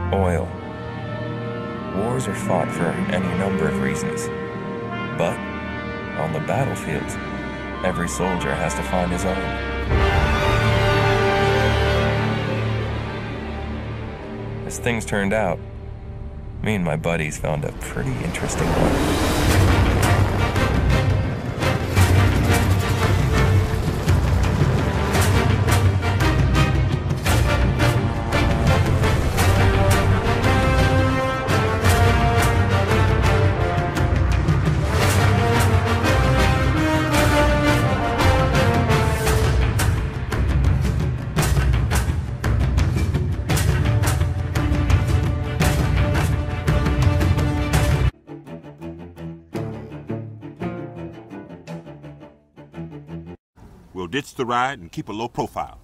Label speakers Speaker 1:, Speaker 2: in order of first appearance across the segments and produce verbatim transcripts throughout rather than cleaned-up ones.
Speaker 1: Oil. Wars are fought for any number of reasons. But, on the battlefield, every soldier has to find his own. As things turned out, me and my buddies found a pretty interesting one.
Speaker 2: We'll ditch the ride and keep a low profile.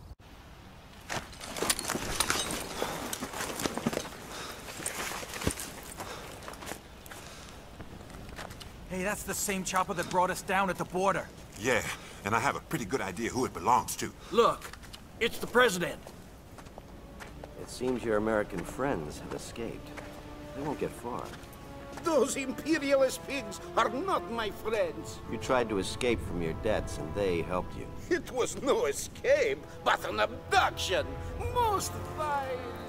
Speaker 3: Hey, that's the same chopper that brought us down at the border.
Speaker 2: Yeah, and I have a pretty good idea who it belongs to.
Speaker 3: Look, it's the president.
Speaker 4: It seems your American friends have escaped. They won't get far.
Speaker 5: Those imperialist pigs are not my friends.
Speaker 4: You tried to escape from your debts, and they helped you.
Speaker 5: It was no escape, but an abduction. Most vile.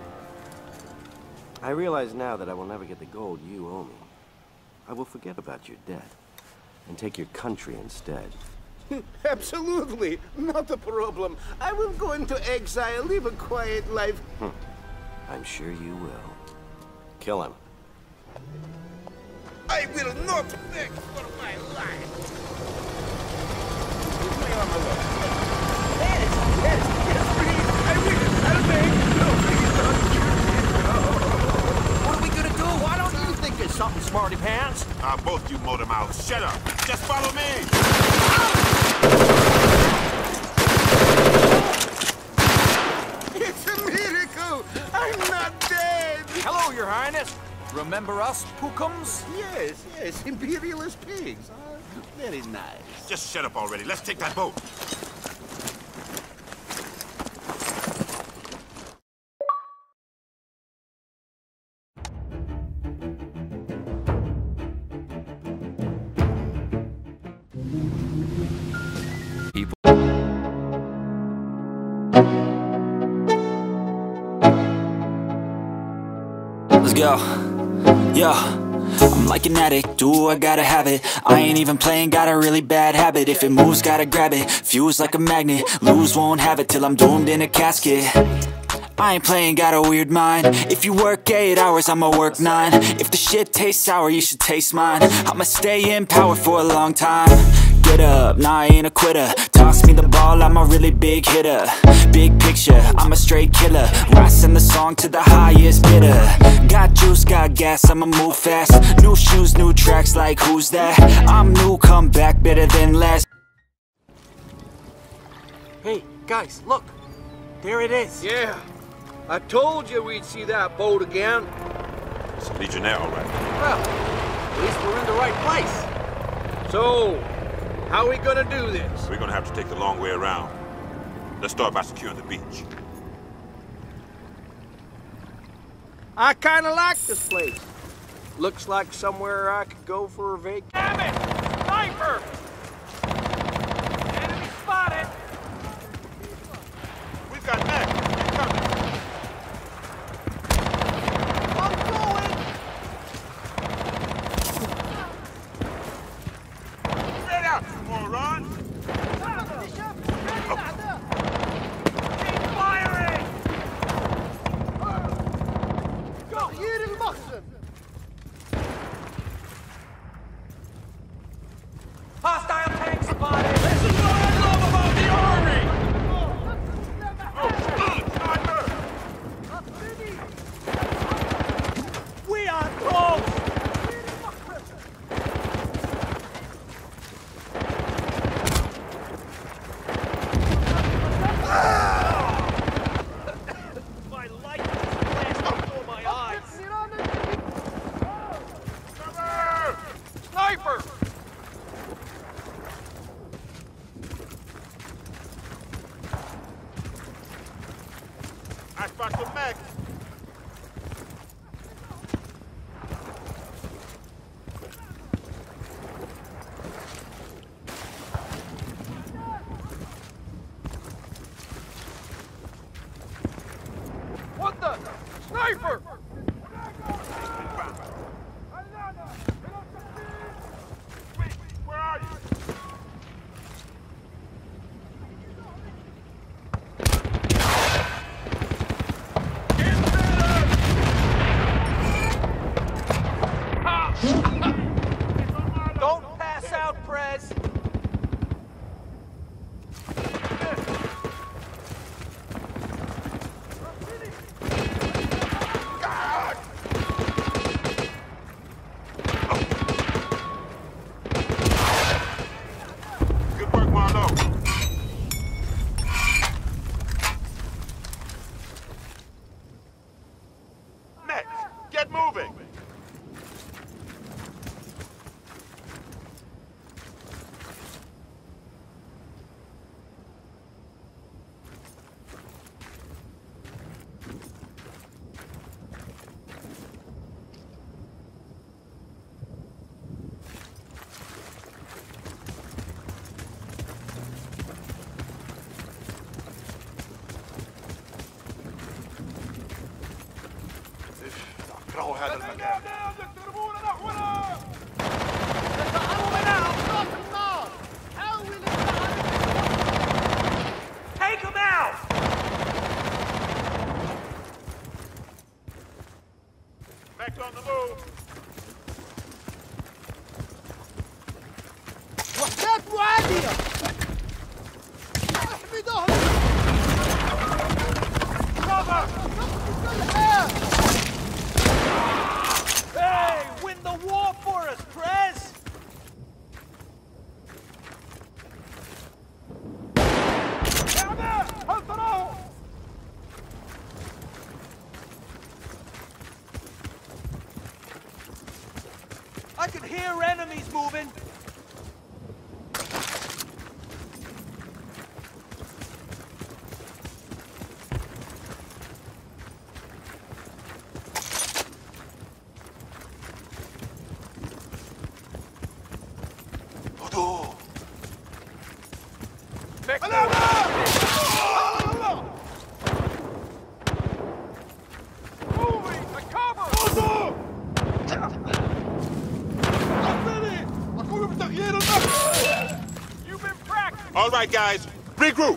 Speaker 4: I realize now that I will never get the gold you owe me. I will forget about your debt, and take your country instead.
Speaker 5: Absolutely, not a problem. I will go into exile, live a quiet life.
Speaker 4: Hmm. I'm sure you will. Kill him.
Speaker 5: I will not beg for my life. Leave my arm alone. Yes, yes, yes, please. I will. I'll beg. No, please don't.
Speaker 3: What are we gonna do? Why don't you think of something, smarty pants?
Speaker 2: Uh, both you motor mouths, shut up. Just follow me.
Speaker 5: It's a miracle. I'm not dead.
Speaker 3: Hello, Your Highness. Remember us, Pookums?
Speaker 5: Yes, yes, imperialist pigs. Uh, very nice.
Speaker 2: Just shut up already. Let's take that boat.
Speaker 6: Let's go. Yo, I'm like an addict, do I gotta have it. I ain't even playing, got a really bad habit. If it moves, gotta grab it, fuse like a magnet. Lose, won't have it till I'm doomed in a casket. I ain't playing, got a weird mind. If you work eight hours, I'ma work nine. If the shit tastes sour, you should taste mine. I'ma stay in power for a long time. Get up, nah, I ain't a quitter. Toss me the ball, I'm a really big hitter. Big picture, I'm a straight killer. Rising the song to the highest bidder. Got juice, got gas, I'ma move fast. New shoes, new tracks, like who's that? I'm new, come back, better than last.
Speaker 3: Hey, guys, look. There it is.
Speaker 5: Yeah, I told you we'd see that boat again.
Speaker 2: It's a Legionnaire, all right.
Speaker 3: Well, at least we're in the right place.
Speaker 5: So, how are we gonna do this?
Speaker 2: We're gonna have to take the long way around. Let's start by securing the beach.
Speaker 5: I kinda like this place. Looks like somewhere I could go for a vacation.
Speaker 3: Damn it! Sniper! Enemy spotted!
Speaker 2: We've got Mac. Keep coming.
Speaker 3: I'm going!
Speaker 2: Straight out, you moron!
Speaker 3: Keep firing!
Speaker 5: Go, hier المخزن. sniper!
Speaker 2: Where are you?
Speaker 5: Don't pass out, Prez!
Speaker 2: Good work, Marlowe. Next, get moving. اكره هذا المكان.
Speaker 3: Take him out!
Speaker 2: Next on the move.
Speaker 5: وحدات معادية! احمي ظهري! Hey, win the war for us, Prez! هل تراه؟ I can hear enemies moving.
Speaker 2: هدوء.
Speaker 5: Moving to cover! You've been practicing!
Speaker 2: All right, guys, regroup.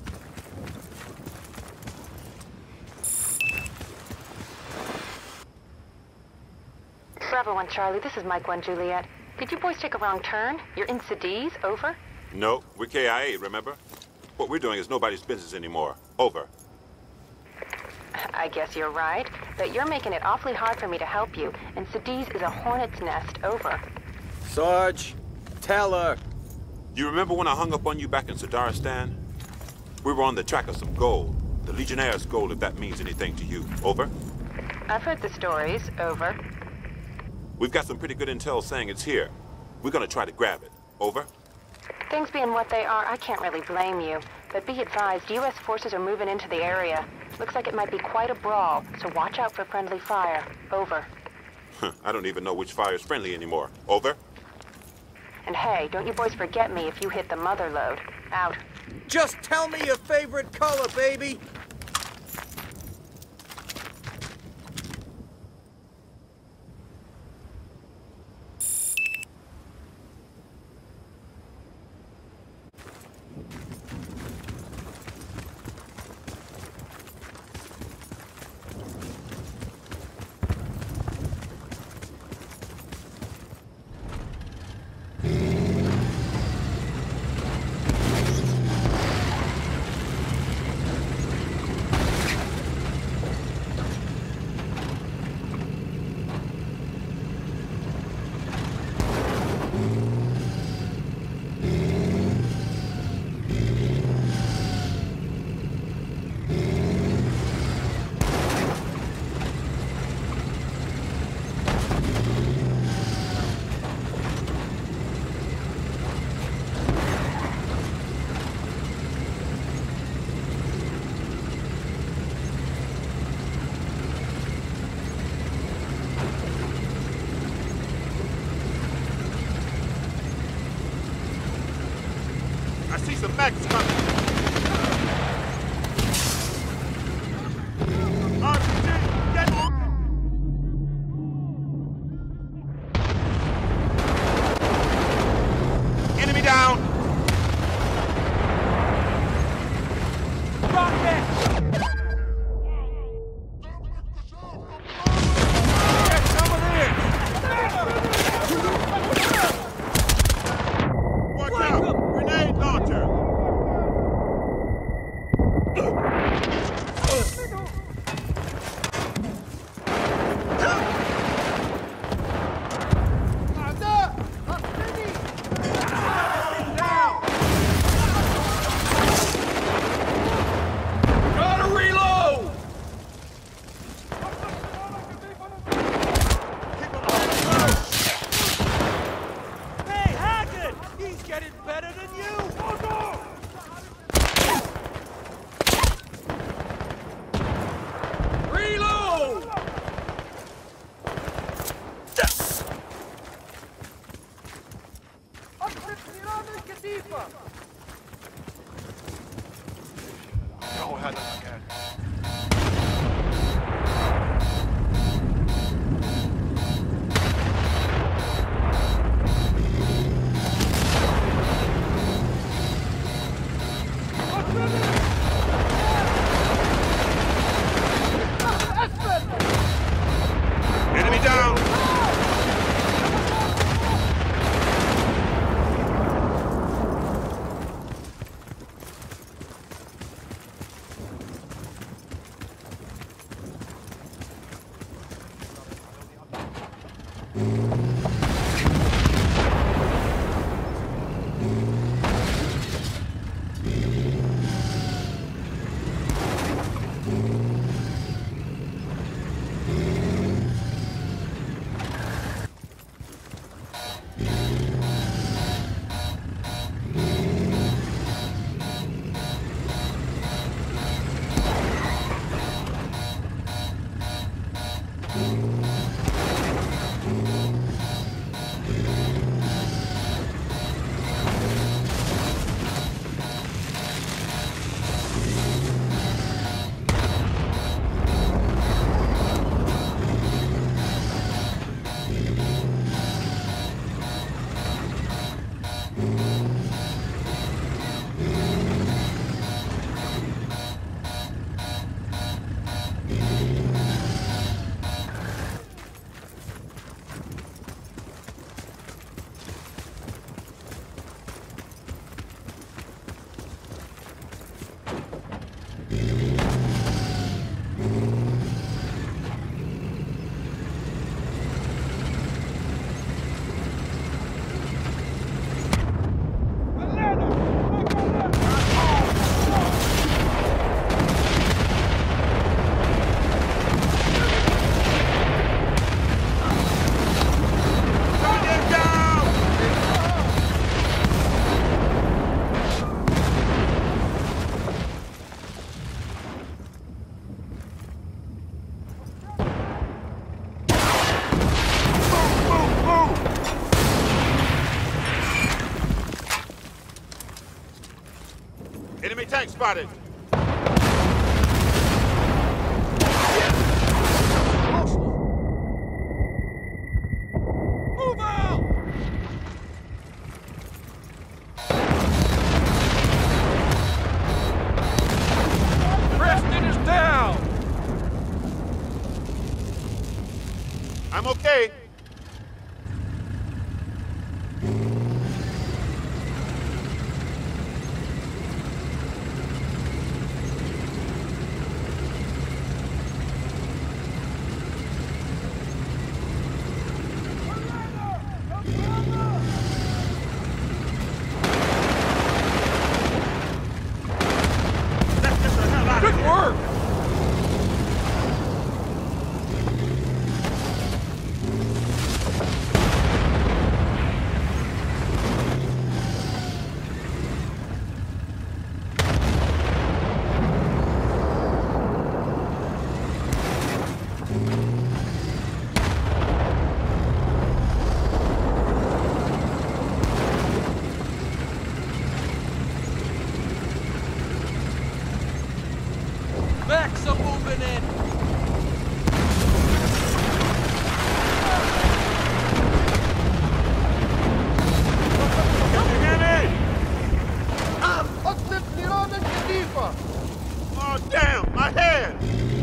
Speaker 7: Bravo one Charlie, this is Mike one Juliet. Did you boys take a wrong turn? You're in Cadiz, over?
Speaker 2: No, we're K I A, remember? What we're doing is nobody's business anymore. Over.
Speaker 7: I guess you're right, but you're making it awfully hard for me to help you, and Cadiz is a hornet's nest, over.
Speaker 5: Sarge, tell her.
Speaker 2: You remember when I hung up on you back in Sadaristan? We were on the track of some gold. The Legionnaire's gold, if that means anything to you. Over.
Speaker 7: I've heard the stories, over.
Speaker 2: We've got some pretty good intel saying it's here. We're gonna try to grab it. Over.
Speaker 7: Things being what they are, I can't really blame you. But be advised, U S forces are moving into the area. Looks like it might be quite a brawl, so watch out for friendly fire. Over.
Speaker 2: I don't even know which fire's friendly anymore. Over.
Speaker 7: And hey, don't you boys forget me if you hit the mother load. Out.
Speaker 5: Just tell me your favorite color, baby.
Speaker 2: I see some mechs coming. R P G, get moving! Enemy tank spotted.
Speaker 5: Move out! Preston is down!
Speaker 2: I'm okay.
Speaker 5: Good work! Max are moving in!
Speaker 2: Oh, damn, my head!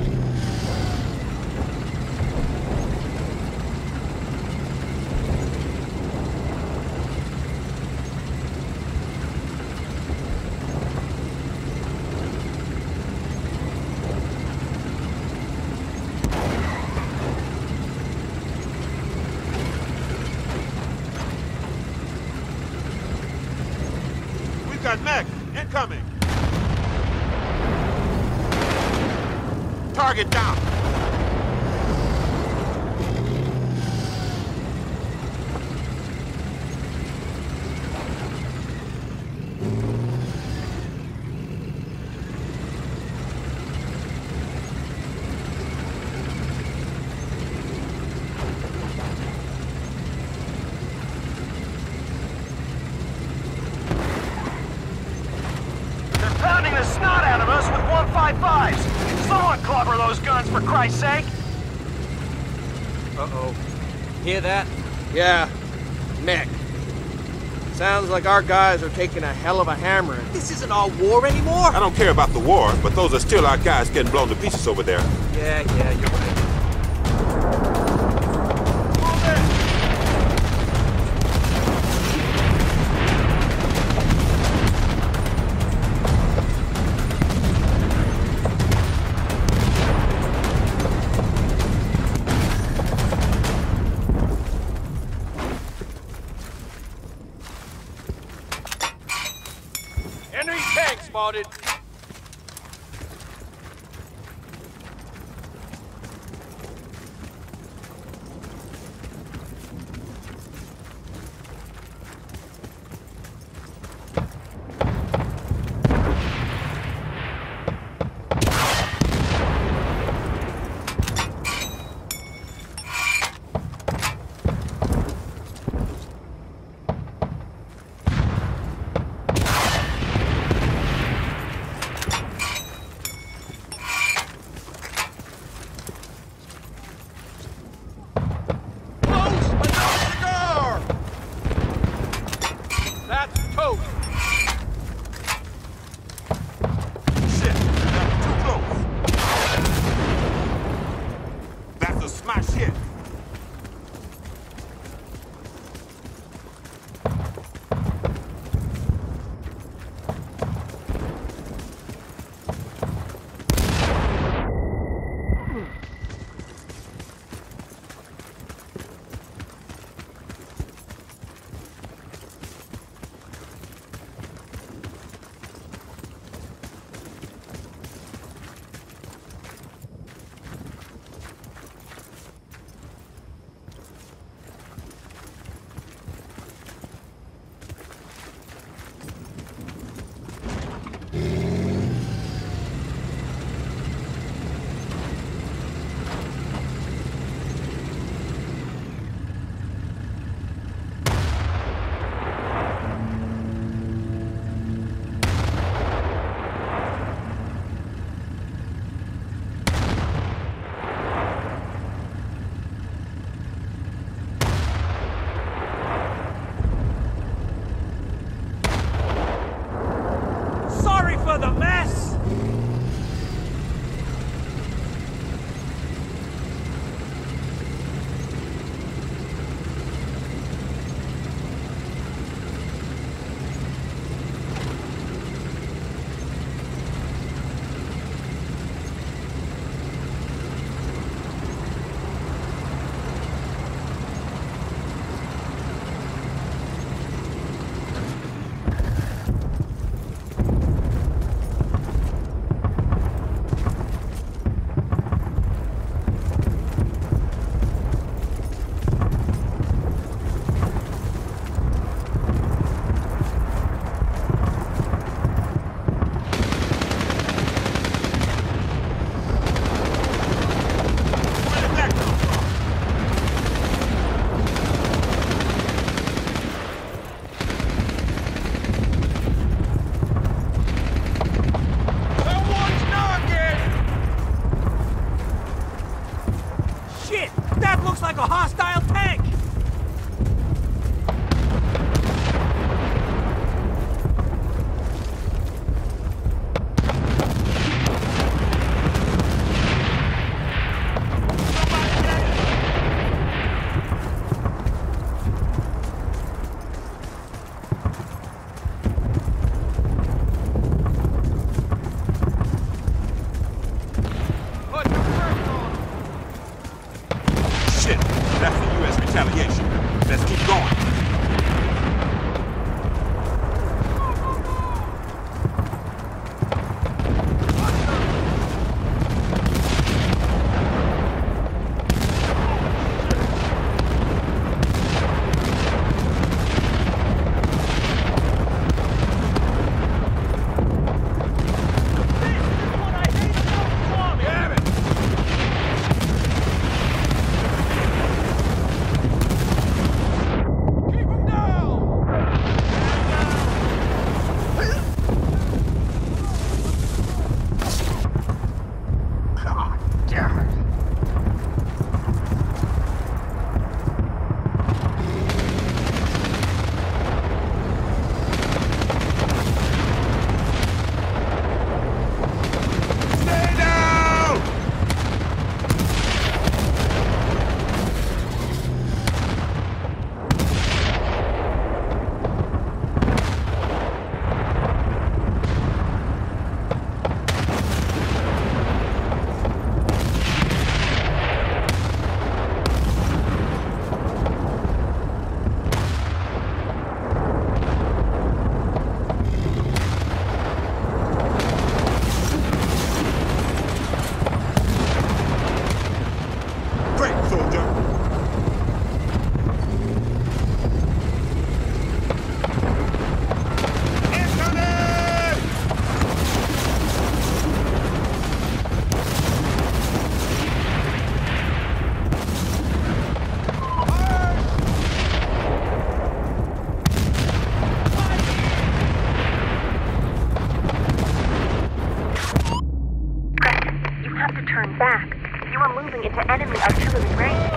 Speaker 2: We've got mech incoming. Target down.
Speaker 8: They're pounding the snot out of us with one fifty-fives. Someone clobber those guns, for Christ's sake!
Speaker 5: Uh-oh. Hear that? Yeah. Mech. Sounds like our guys are taking a hell of a hammering.
Speaker 3: This isn't our war anymore.
Speaker 2: I don't care about the war, but those are still our guys getting blown to pieces over there.
Speaker 3: Yeah, yeah, you're right.
Speaker 2: my shit.
Speaker 3: The mess! Like a hostile tank!
Speaker 2: Let's keep going.
Speaker 7: Back. You are moving into enemy artillery range.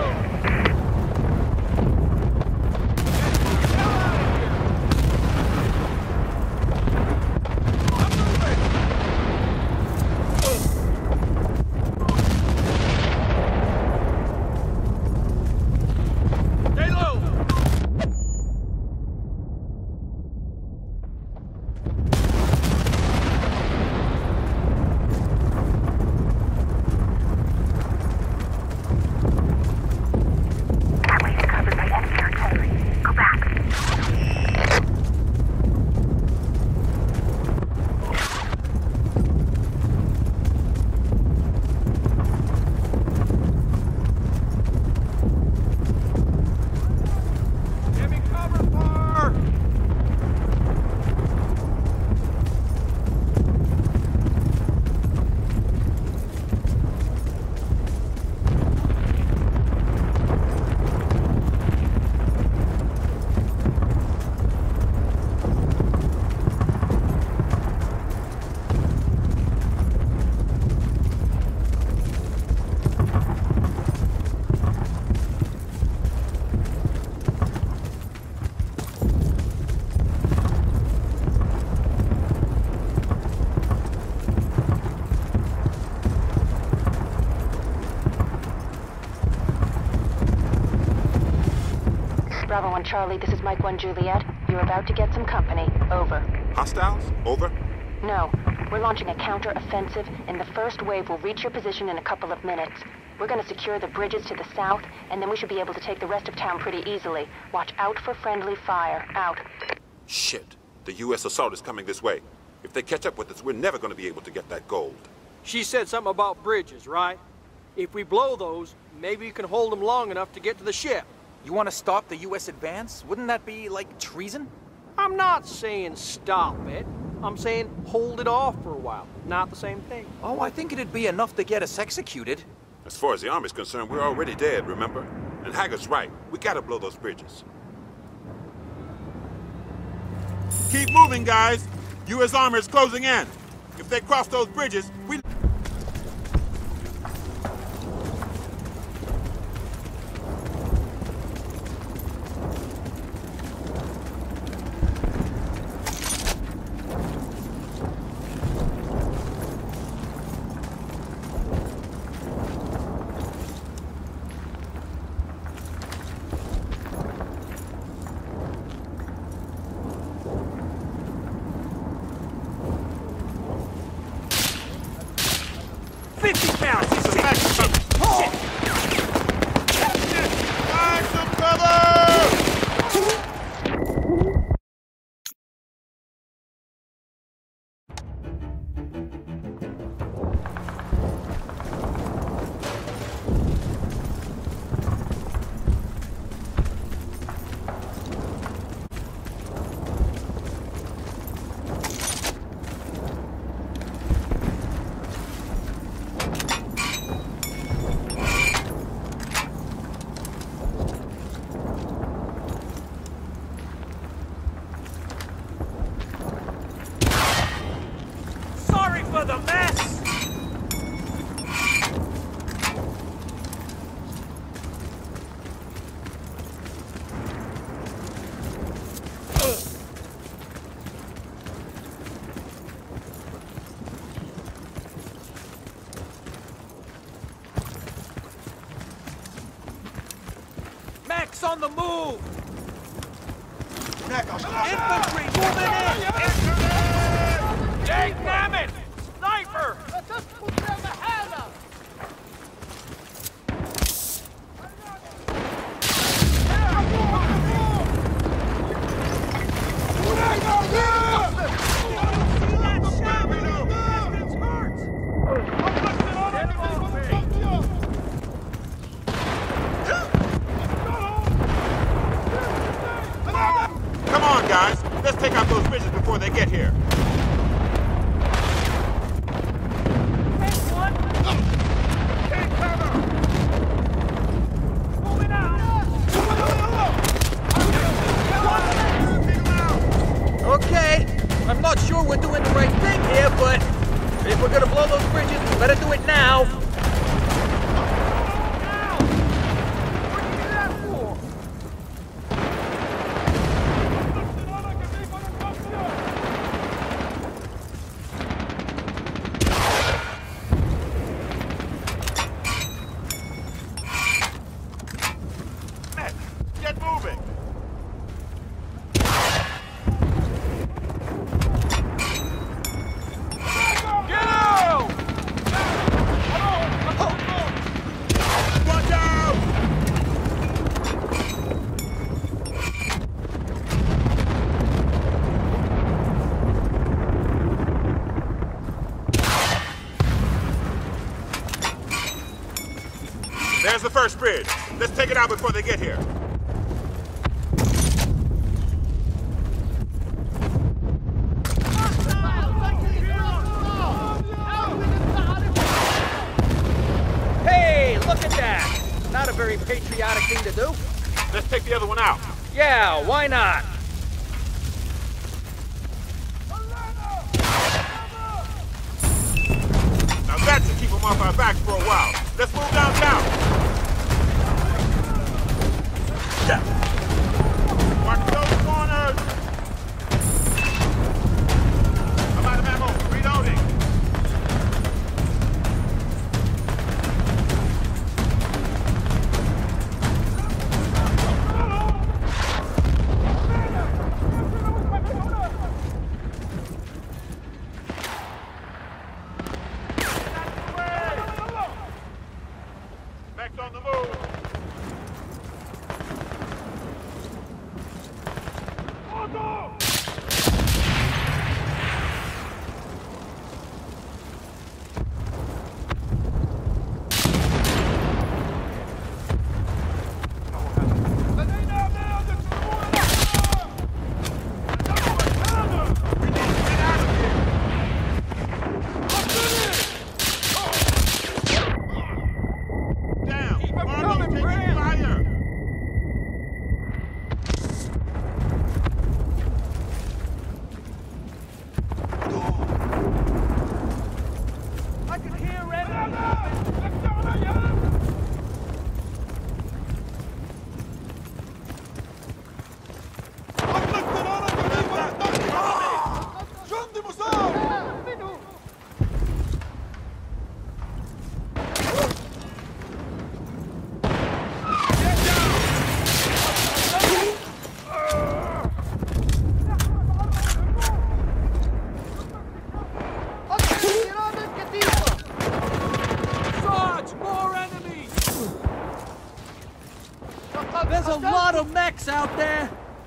Speaker 7: Bravo one Charlie, this is Mike one Juliet. You're about to get some company. Over.
Speaker 2: Hostiles? Over?
Speaker 7: No. We're launching a counter-offensive, and the first wave will reach your position in a couple of minutes. We're gonna secure the bridges to the south, and then we should be able to take the rest of town pretty easily. Watch out for friendly fire. Out.
Speaker 2: Shit. The U S assault is coming this way. If they catch up with us, we're never gonna be able to get that gold.
Speaker 5: She said something about bridges, right? If we blow those, maybe you can hold them long enough to get to the ship.
Speaker 3: You want to stop the U S advance? Wouldn't that be, like, treason?
Speaker 5: I'm not saying stop it. I'm saying hold it off for a while. Not the same thing.
Speaker 3: Oh, I think it'd be enough to get us executed.
Speaker 2: As far as the Army's concerned, we're already dead, remember? And Haggart's right. We gotta blow those bridges. Keep moving, guys! U S Army is closing in. If they cross those bridges, we...
Speaker 3: fifty pounds!
Speaker 2: Find some cover!
Speaker 3: Sorry for the mess! Max on the move! Infantry moving in! Jake, damn it! Sniper!
Speaker 2: Come on, guys. Let's take out those bridges before they get here.
Speaker 3: Okay, I'm not sure we're doing the right thing here, but if we're gonna blow those bridges, we better do it now.
Speaker 2: Get moving!
Speaker 3: Get out!
Speaker 2: Watch out! There's the first bridge. Let's take it out before they get here.
Speaker 3: Hey, look at that! Not a very patriotic thing to do.
Speaker 2: Let's take the other one out.
Speaker 3: Yeah, why not?
Speaker 2: Now that should keep them off our backs for a while. Let's move downtown. Yeah. Mark those corners. I'm out of ammo. Reloading.
Speaker 3: There's a lot of mechs out there!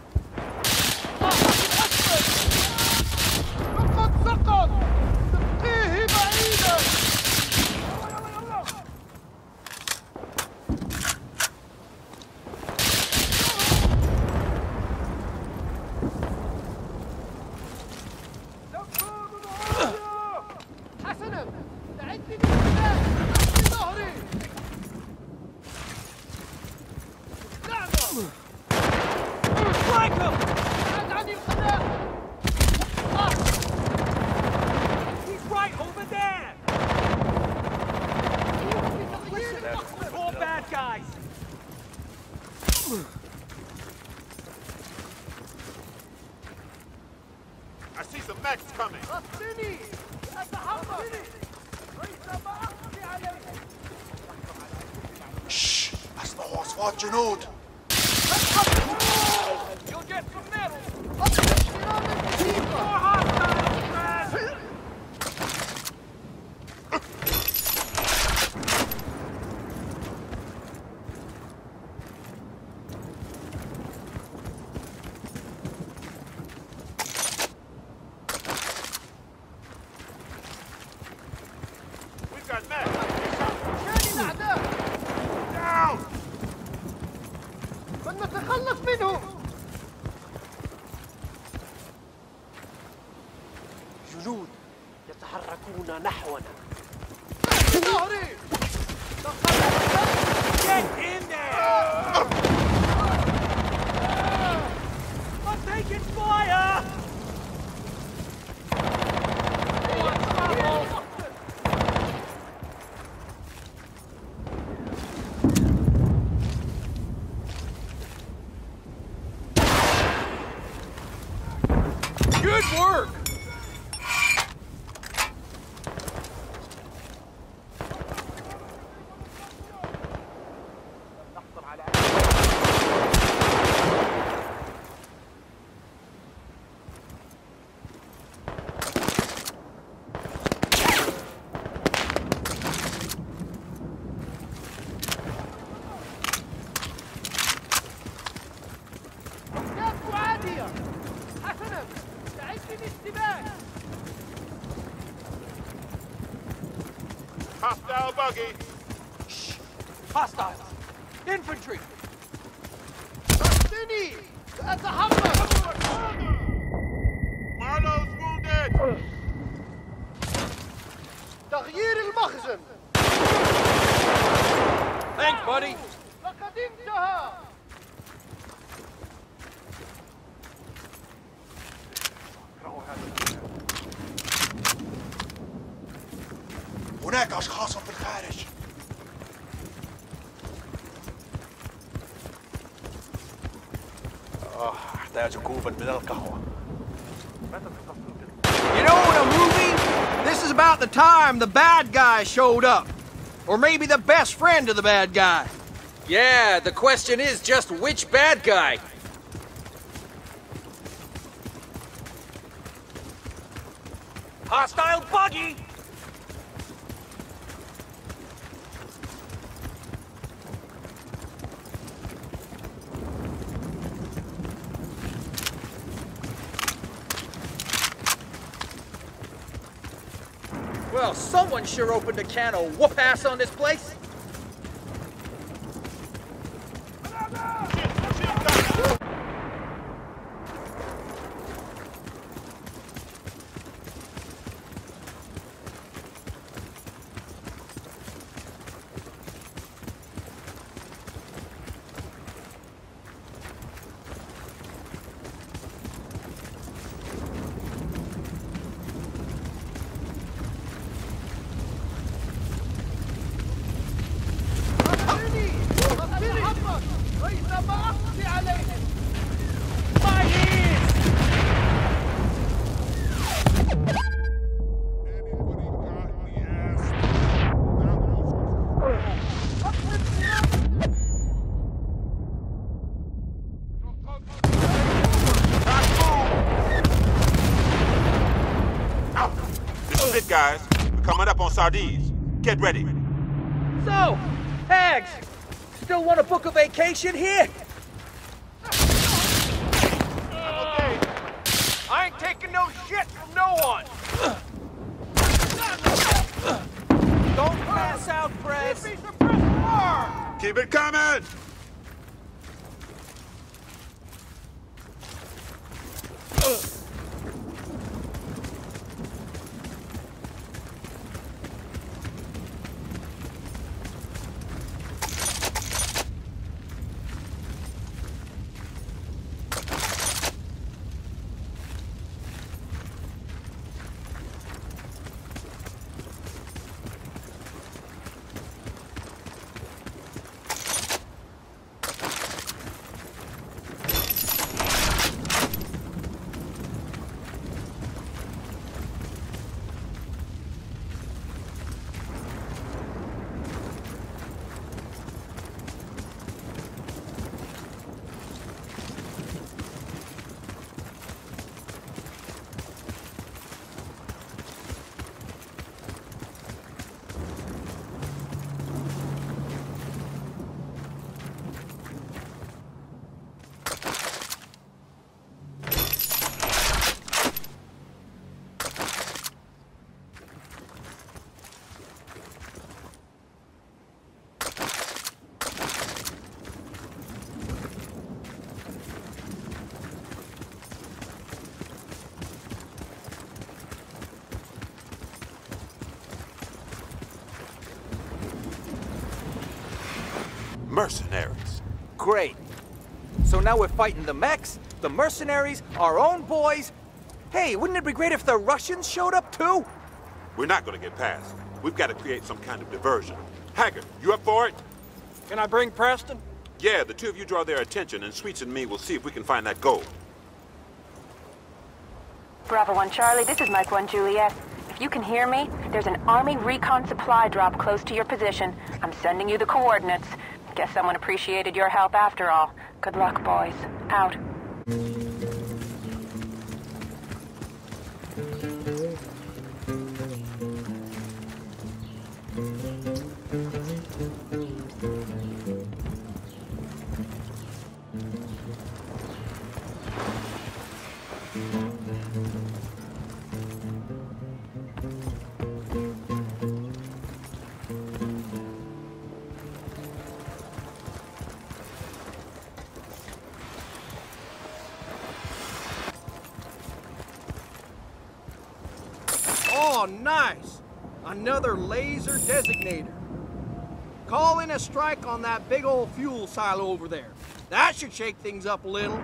Speaker 2: I see some mechs coming.
Speaker 9: Shh! اسمعوا أصوات جنود.
Speaker 8: You'll get some metal.
Speaker 2: We've got mechs.
Speaker 5: نتخلص منهم. جنود يتحركون نحونا. ظهري.
Speaker 8: Get in there! I'm taking fire!
Speaker 3: Good work!
Speaker 2: Hostile buggy.
Speaker 3: Shh! Hostiles! Infantry!
Speaker 2: Marlowe's wounded.
Speaker 5: تغيير المخزن.
Speaker 3: Thanks, buddy!
Speaker 5: لقد انتهى.
Speaker 9: هناك أشخاص في الخارج. آه، أحتاج كوبا من القهوة.
Speaker 5: You know what a movie? This is about the time the bad guy showed up. Or maybe the best friend of the bad guy.
Speaker 3: Yeah, the question is just which bad guy?
Speaker 8: Hostile buggy!
Speaker 3: Well, someone sure opened a can of whoop-ass on this place.
Speaker 2: Guys, we're coming up on Sardines. Get ready.
Speaker 3: So, Hags, still want to book a vacation here?
Speaker 5: Okay. I ain't taking no shit from no one. Don't pass out, Prez.
Speaker 2: Keep it coming. Mercenaries.
Speaker 3: Great. So now we're fighting the mechs, the mercenaries, our own boys. Hey, wouldn't it be great if the Russians showed up too?
Speaker 2: We're not going to get past. We've got to create some kind of diversion. Haggard, you up for it?
Speaker 5: Can I bring Preston?
Speaker 2: Yeah, the two of you draw their attention, and Sweets and me will see if we can find that gold.
Speaker 7: Bravo one Charlie, this is Mike one Juliet. If you can hear me, there's an Army recon supply drop close to your position. I'm sending you the coordinates. Guess someone appreciated your help after all. Good luck, boys. Out.
Speaker 5: Oh, nice! Another laser designator. Call in a strike on that big old fuel silo over there. That should shake things up a little.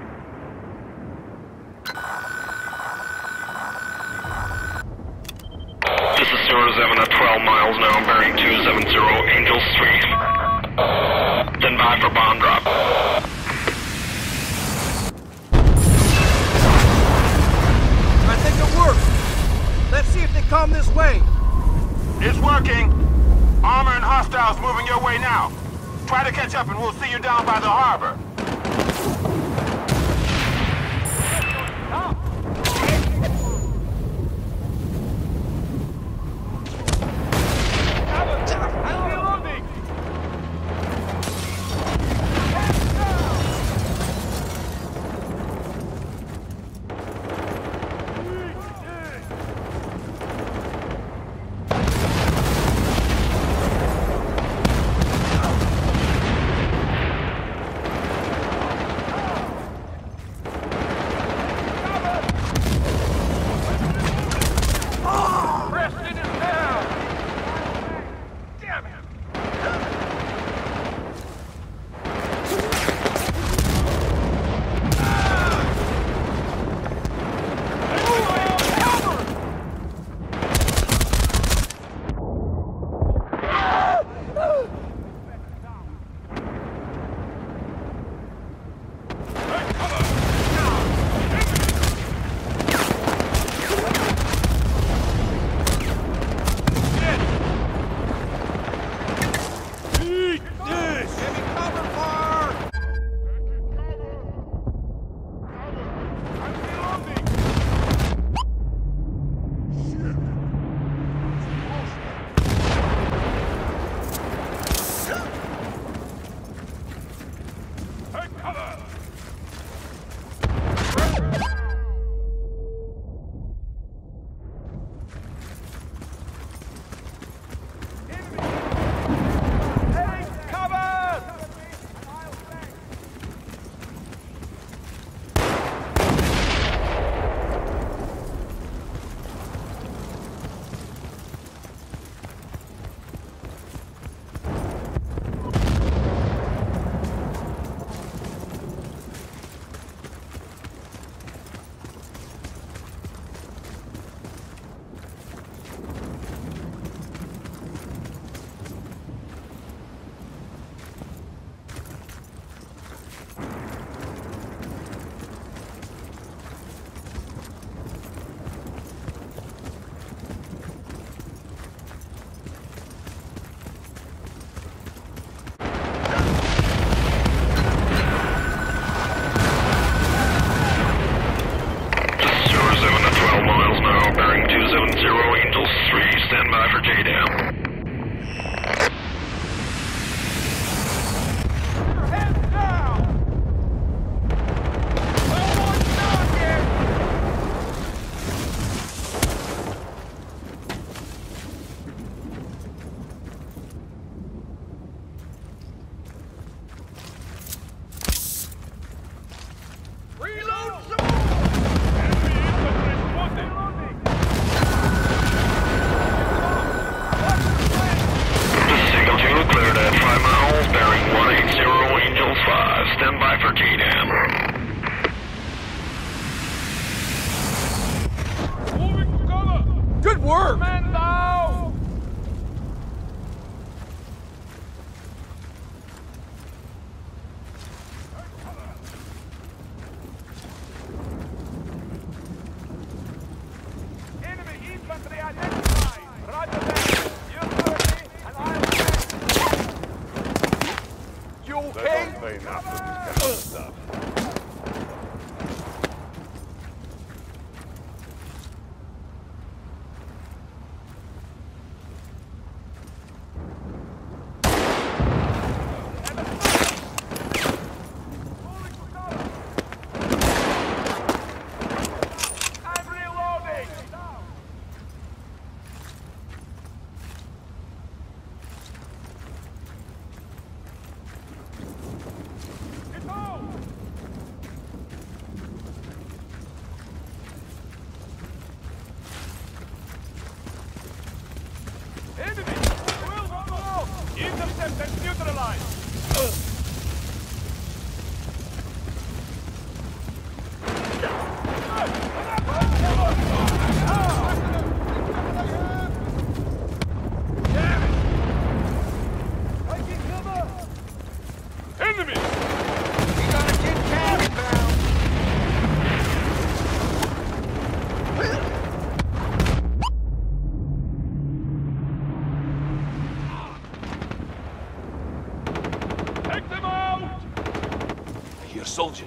Speaker 10: This is zero seven at twelve miles now, bearing two seven zero Angel Street. Stand by for bomb drop.
Speaker 5: I think it worked. Let's see if they come this way.
Speaker 2: It's working. Armor and hostiles moving your way now. Try to catch up and we'll see you down by the harbor.
Speaker 11: enough for this kind of stuff.
Speaker 8: Soldier.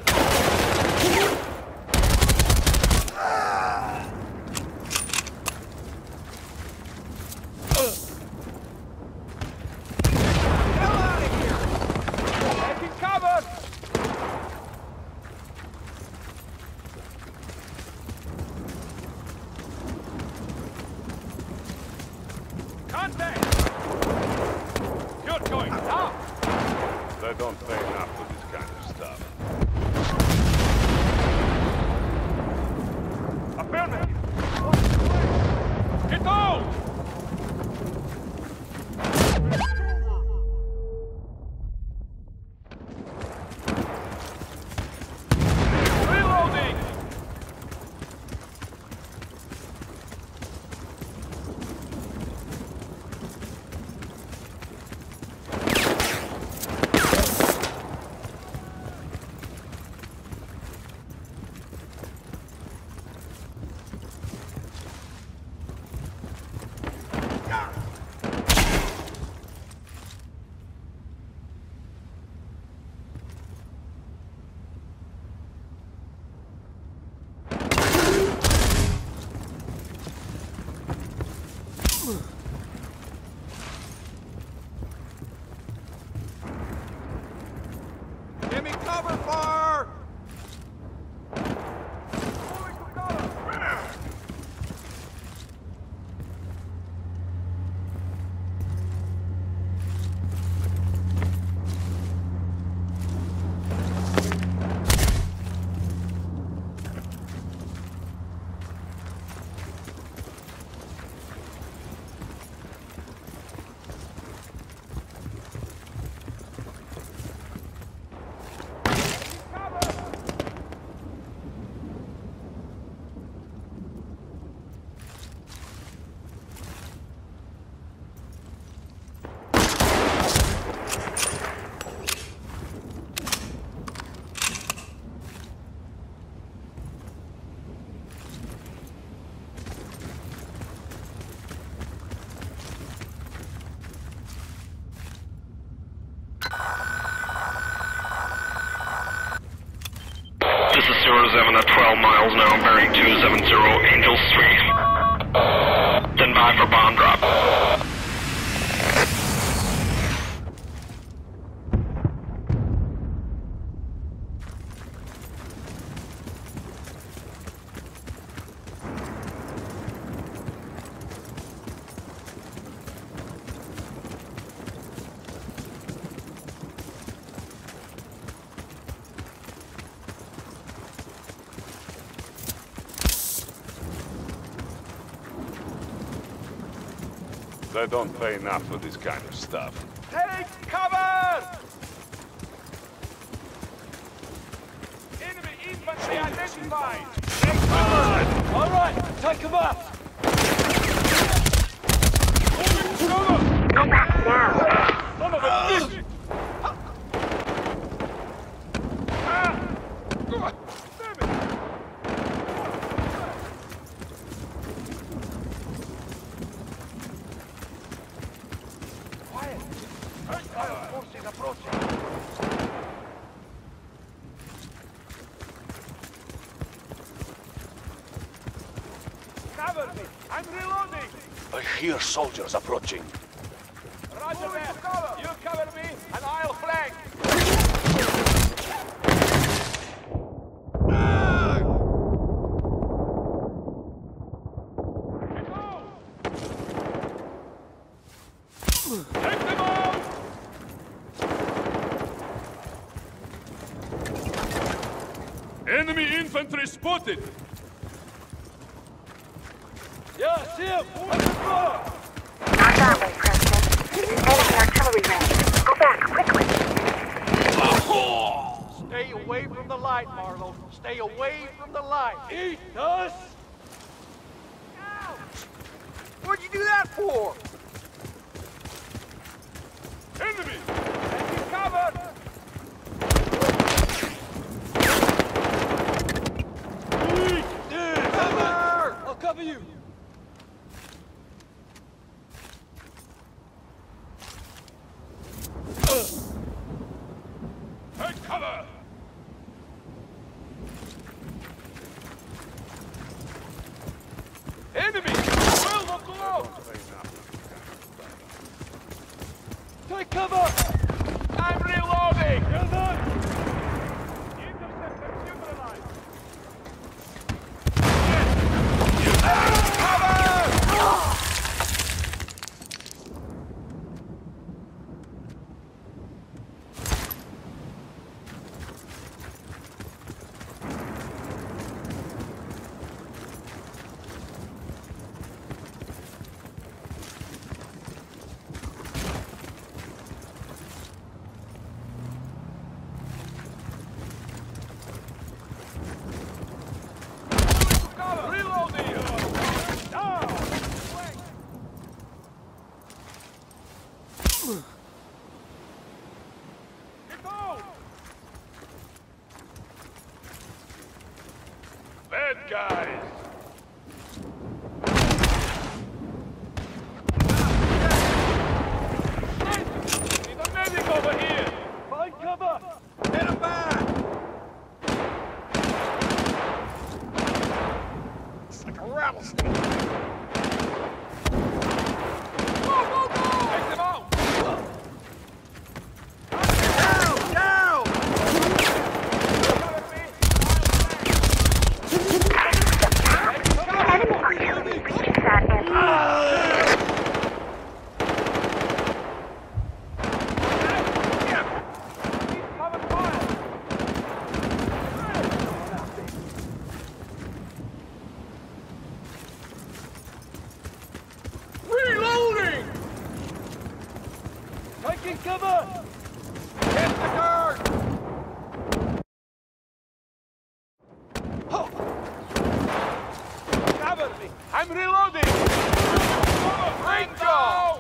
Speaker 5: Give me cover, fire!
Speaker 10: This is zero seven at twelve miles now, bearing two seven zero Angel Street. Stand by for bomb drop.
Speaker 11: They don't pay enough for this kind of stuff.
Speaker 8: Take cover! Enemy infantry identified! Take cover! All right, take them up!
Speaker 7: Go back now!
Speaker 8: Son of a bitch! Cover me! I'm reloading!
Speaker 9: I hear soldiers approaching.
Speaker 8: Roger that! You cover me, and I'll flank!
Speaker 11: Take them out! Enemy infantry spotted!
Speaker 8: Yes, him! What the fuck?
Speaker 7: Not that way, President. Enemy artillery range. Go back, quickly.
Speaker 5: Stay away from the light, Marlowe. Stay away from the light.
Speaker 8: Eat us!
Speaker 5: What'd you do that for?
Speaker 8: Enemy! Taking cover!
Speaker 5: Eat this! Cover! I'll cover you.
Speaker 11: Take cover!
Speaker 8: Enemy! Well, look below!
Speaker 5: Take cover!
Speaker 8: I'm reloading!
Speaker 5: Well done!
Speaker 8: Interceptor neutralized!
Speaker 11: Bad guys!
Speaker 8: Need a medic over here!
Speaker 5: Find cover! Get him back! It's like a rattlesnake.
Speaker 8: Go, go, go! Take them out!
Speaker 5: Down! Down!
Speaker 7: Enemy artillery reaches that end.
Speaker 8: Reloading!
Speaker 5: Taking cover! Get the guard!
Speaker 8: Cover me! I'm reloading! Ranger!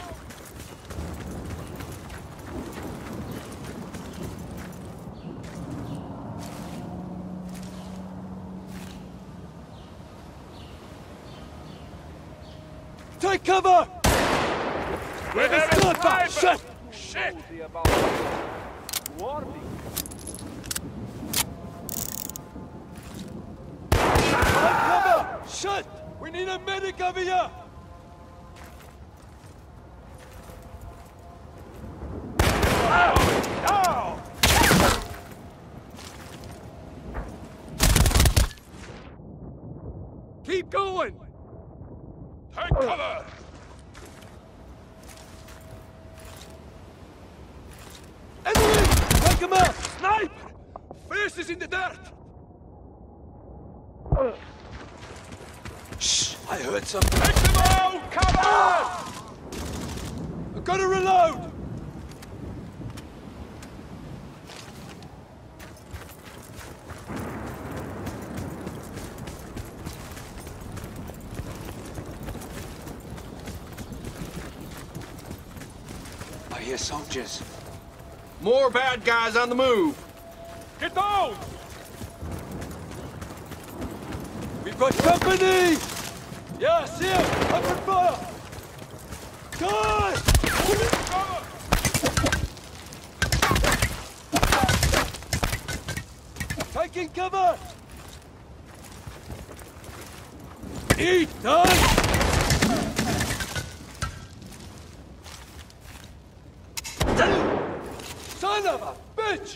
Speaker 5: Take cover!
Speaker 8: We're
Speaker 5: It's not that! Shit!
Speaker 8: Shit!
Speaker 5: Take cover! Shit! We need a medic over here!
Speaker 8: Down!
Speaker 5: Keep going!
Speaker 11: Take cover!
Speaker 5: Enemy! Take him out! Snipe! Face is in the dirt! Shh! I heard something.
Speaker 8: Take them out! Cover!
Speaker 5: I've got to reload! I hear soldiers. More bad guys on the move.
Speaker 8: Get down!
Speaker 5: We've got company! Yes, here! Open fire! Guys! Taking cover!
Speaker 11: Eat, done! Son of a bitch!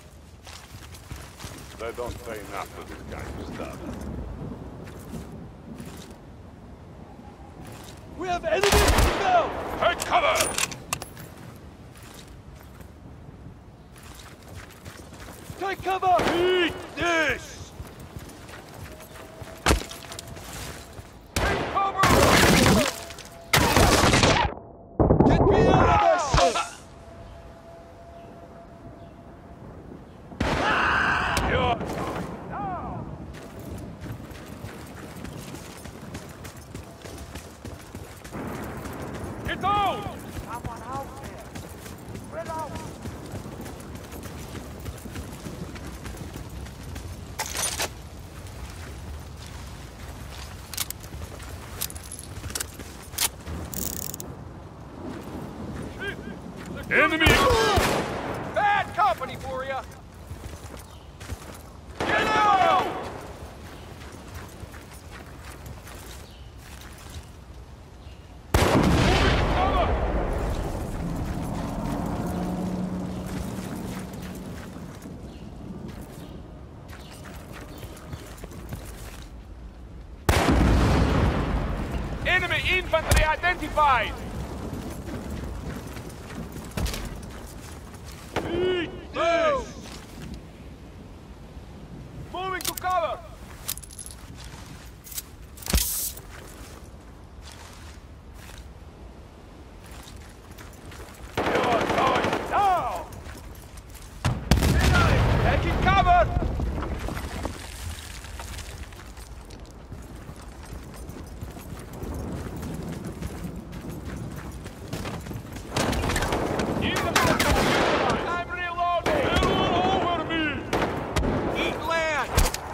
Speaker 9: They don't pay enough for this kind of stuff.
Speaker 11: We have enemies now!
Speaker 9: Take cover!
Speaker 11: Take cover! Eat this! Take cover! Get me out of this!
Speaker 9: You're...
Speaker 11: Get out!
Speaker 8: Someone out there! Spread out!
Speaker 11: Enemy!
Speaker 5: Bad company for you!
Speaker 11: Get out!
Speaker 8: Enemy infantry identified!
Speaker 11: Eat this!
Speaker 8: Moving to cover!
Speaker 11: You're going down!
Speaker 8: Taking cover! I'm reloading!
Speaker 11: They're all over me!
Speaker 5: Eat land!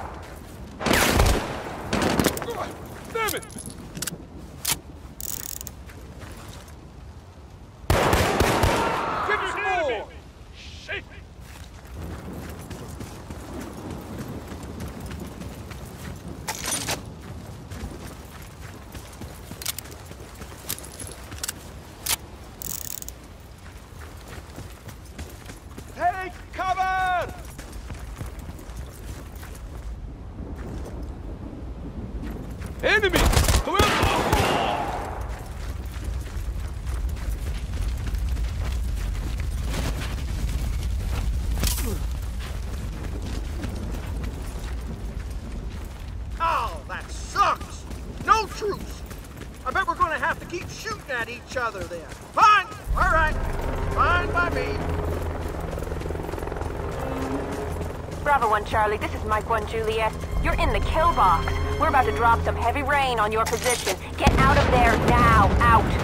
Speaker 11: Damn it!
Speaker 8: Finish more!
Speaker 11: Shit!
Speaker 8: Take cover!
Speaker 11: Enemy! Come on!
Speaker 5: Oh, that sucks! No truce! I bet we're gonna have to keep shooting at each other then. Fine! Alright. Fine by me.
Speaker 7: Bravo one Charlie, this is Mike one Juliet. You're in the kill box. We're about to drop some heavy rain on your position. Get out of there now. Out.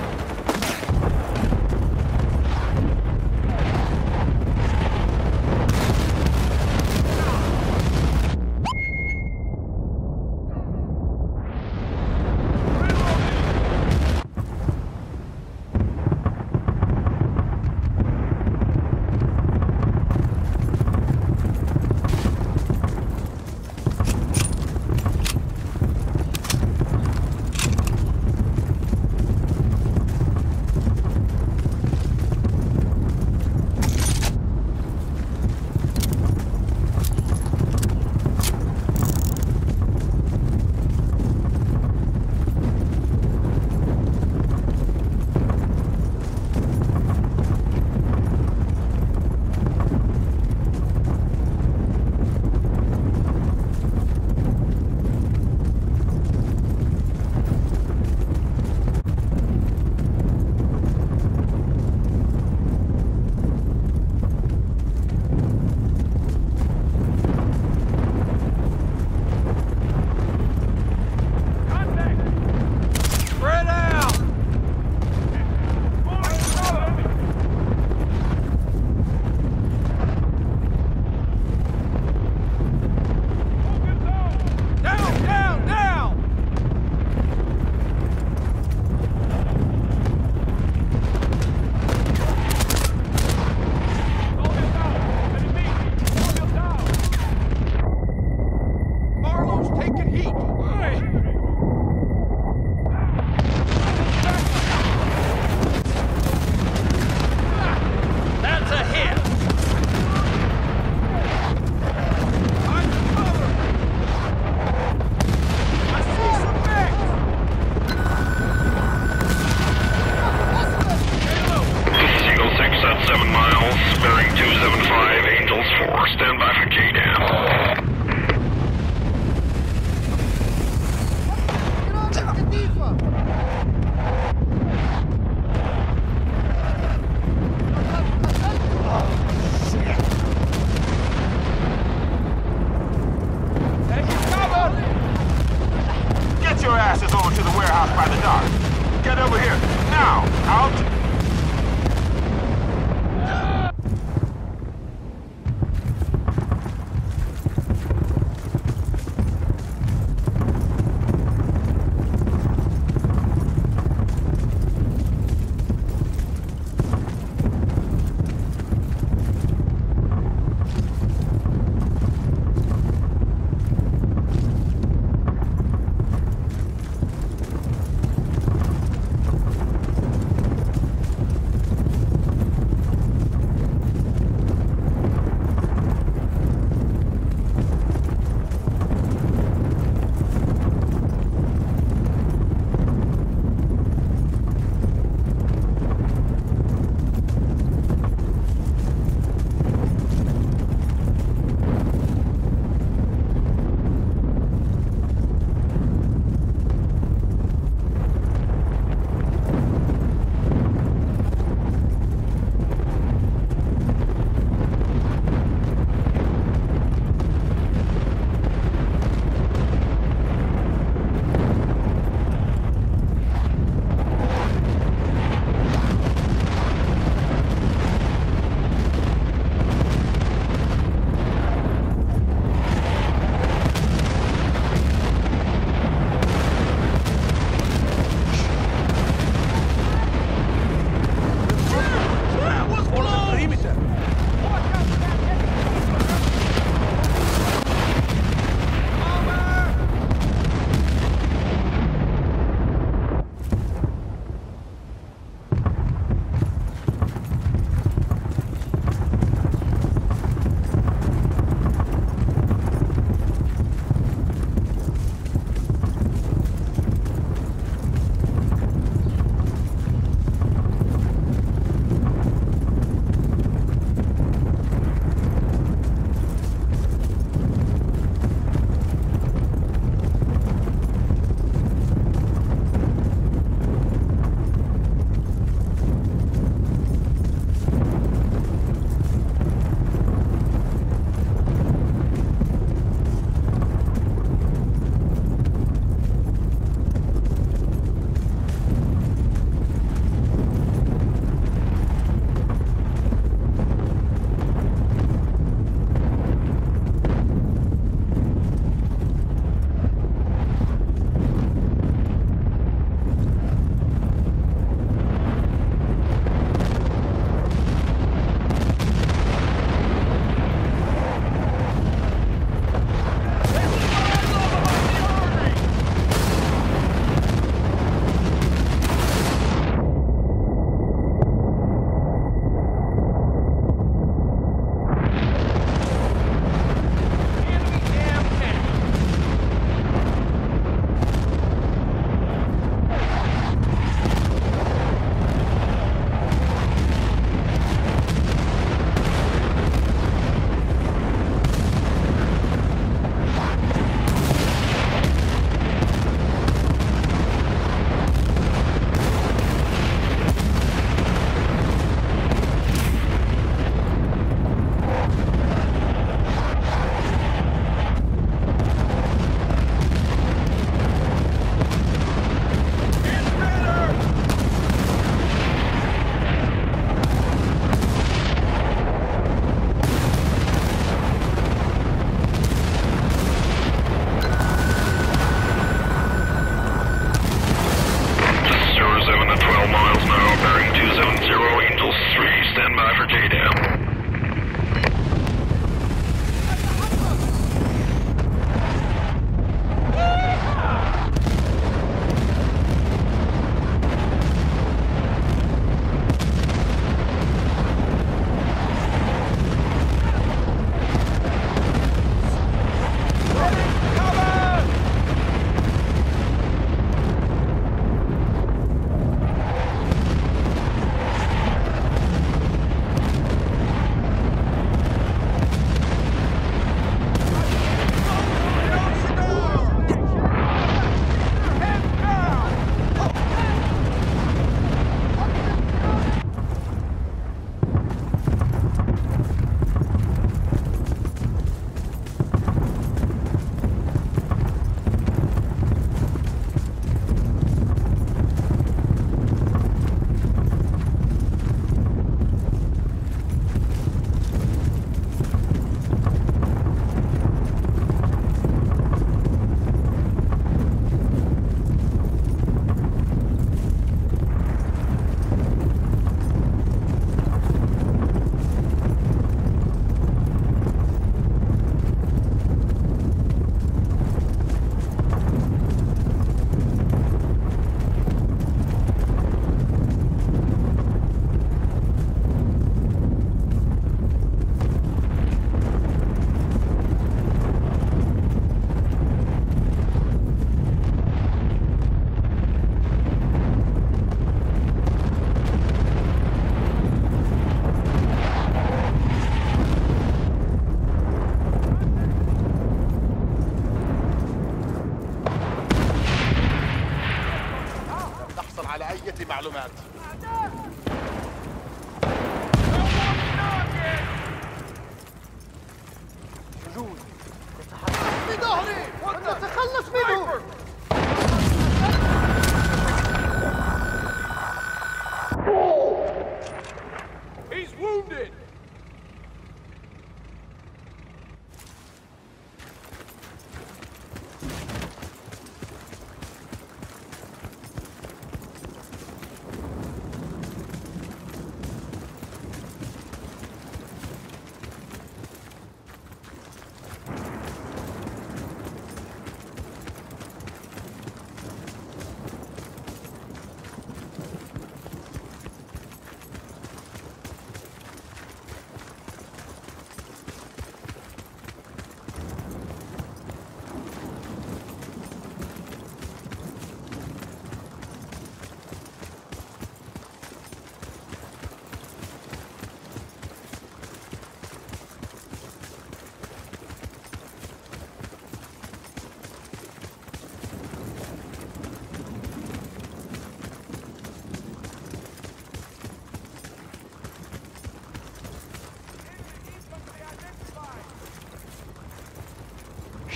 Speaker 10: Stand by for J-Dam.
Speaker 2: Get your asses over to the warehouse by the dock. Get over here. Now. Out.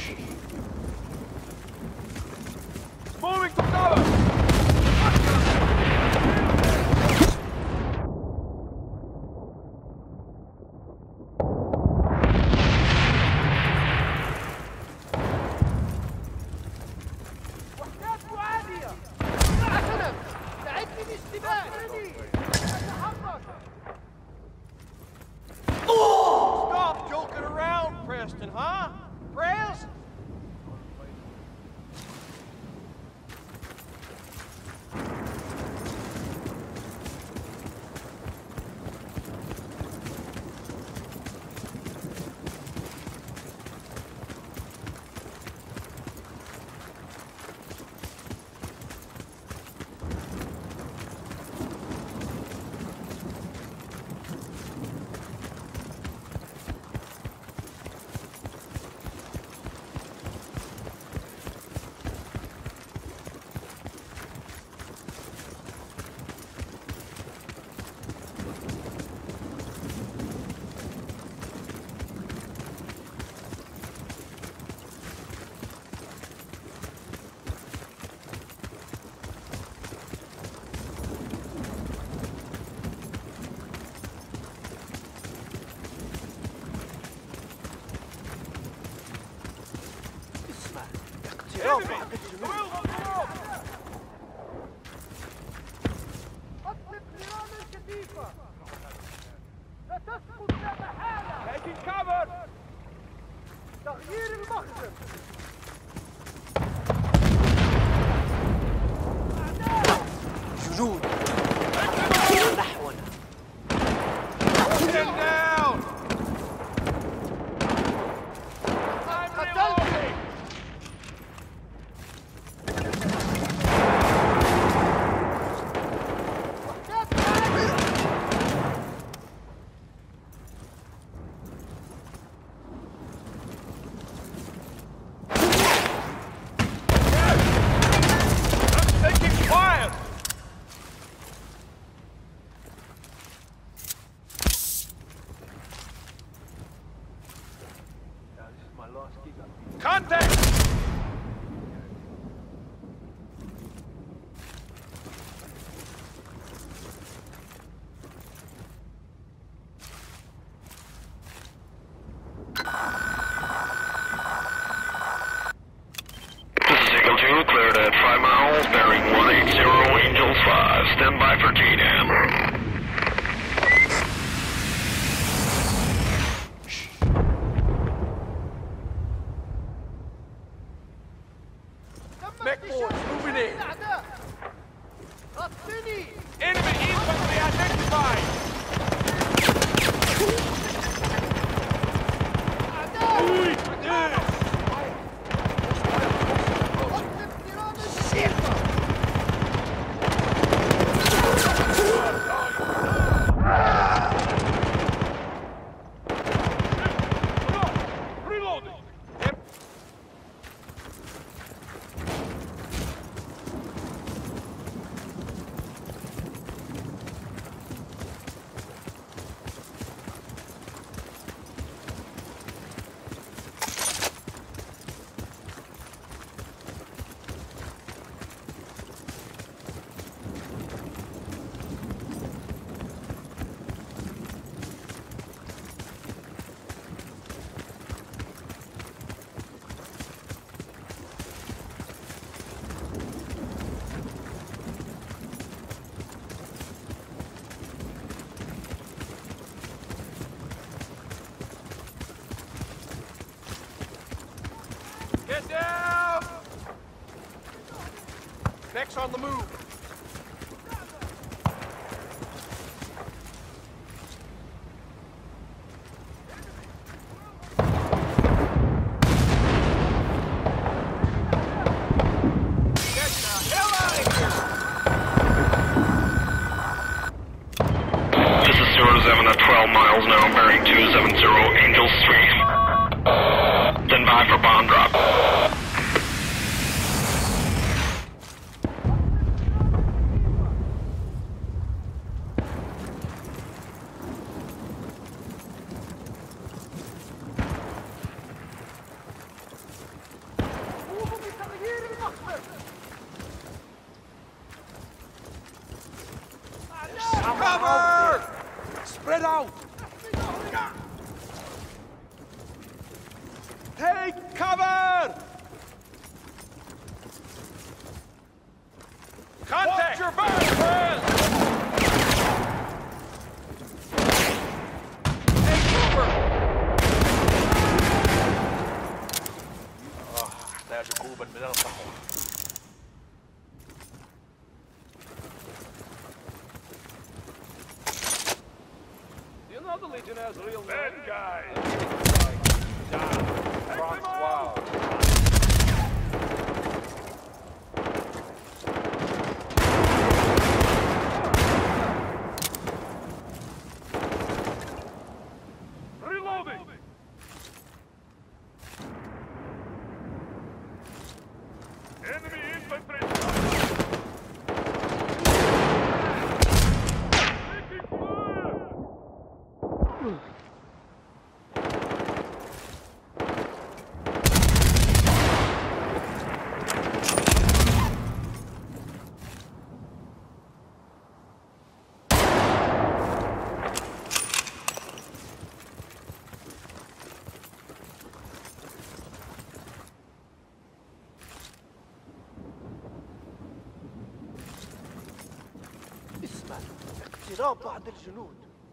Speaker 11: Moving to cover!
Speaker 5: Stop joking around, Preston, huh? Prez?
Speaker 11: Taking cover!
Speaker 5: تغيير المخزن.
Speaker 11: جنود
Speaker 5: نحونا.
Speaker 11: Get him down!
Speaker 5: قتلت.
Speaker 11: Contact!
Speaker 10: This is Eagle two, cleared at five miles, bearing one eight zero, Angels five. Stand by for T D A M.
Speaker 11: Mech force moving in.
Speaker 5: غطني.
Speaker 11: Enemy infantry identified. Reloading.
Speaker 5: Get down! Next on the move. Get the hell out of here!
Speaker 10: This is Zero Seven at twelve miles now, bearing two seven zero, Angels three. Stand by for bomb drop.
Speaker 11: Take cover! Contact! Watch your back, friend! Take cover! آه، أحتاج كوبا من القهوة. Do you know the Legionnaire's real name? Bad guy! Francois. Reloading! Enemy infantry! Taking fire!
Speaker 5: اسمع اقتراب بعض الجنود.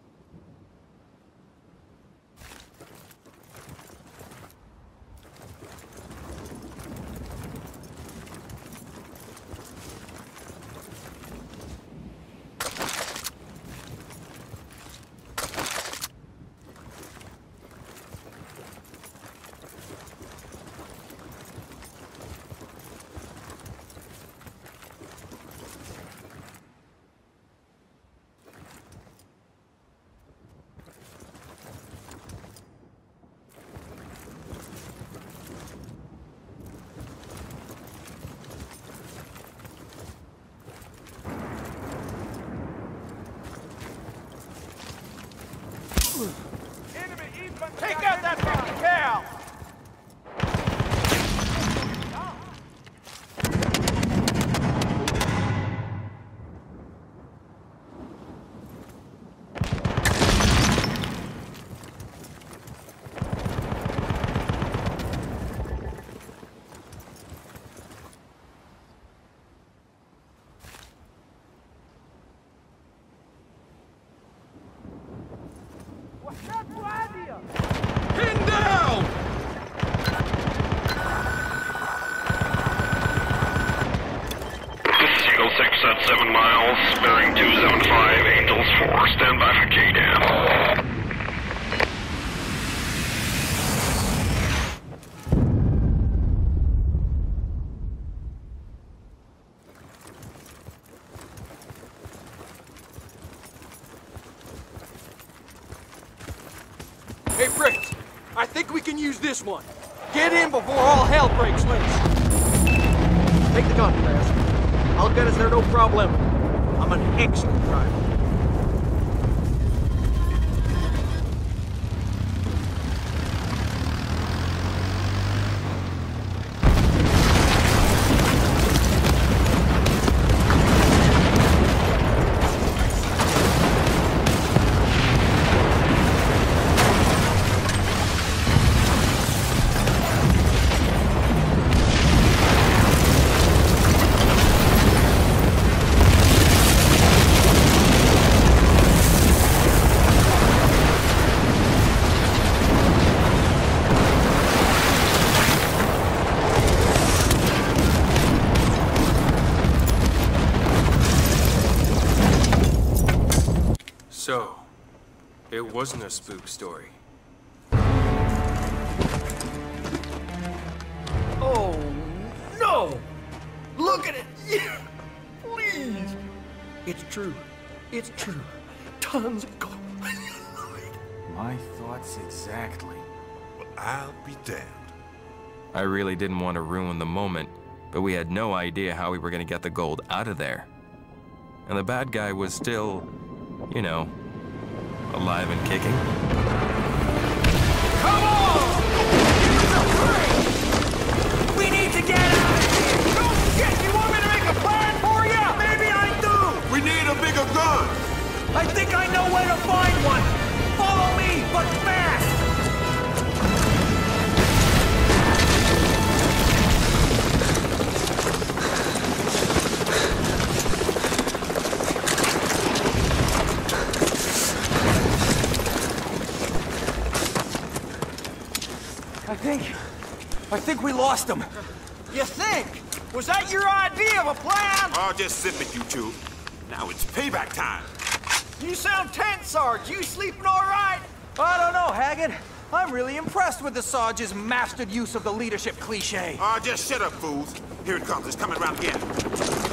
Speaker 11: Take out that fucking cow!
Speaker 5: Pin down!
Speaker 10: This is Eagle six at seven miles, bearing two seven five, Angels four, stand by for K D A M.
Speaker 5: Hey, Fritz, I think we can use this one. Get in before all hell breaks loose. Take the gun, Fast. I'll get us there no problem. I'm an excellent driver.
Speaker 12: So, it wasn't a spook story.
Speaker 5: Oh, no! Look at it! Yeah, please! It's true. It's true. Tons of gold.
Speaker 12: My thoughts exactly.
Speaker 9: Well, I'll be damned.
Speaker 1: I really didn't want to ruin the moment, but we had no idea how we were going to get the gold out of there. And the bad guy was still, you know, alive and kicking.
Speaker 11: Come on! We need to get out of here! No shit! You want me to make a plan for you? Maybe I do!
Speaker 9: We need a bigger gun!
Speaker 11: I think I know where to find one! Follow me, but fast!
Speaker 3: I think... I think we lost him.
Speaker 11: You think? Was that your idea of a plan?
Speaker 9: Oh, just zip it, you two. Now it's payback time.
Speaker 11: You sound tense, Sarge. You sleeping all right?
Speaker 3: I don't know, Haggard. I'm really impressed with the Sarge's mastered use of the leadership cliche.
Speaker 9: Oh, just shut up, fools. Here it comes. It's coming around again.